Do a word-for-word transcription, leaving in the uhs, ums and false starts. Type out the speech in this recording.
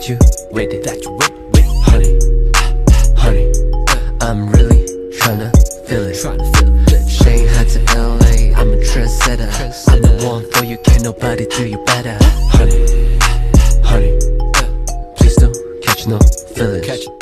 that you with it, that you with, with honey, honey. I'm really tryna feel it. Shanghai to L A, I'm a trendsetter. I'm the one for you, can't nobody do you better. Honey, honey, please don't catch no feelings.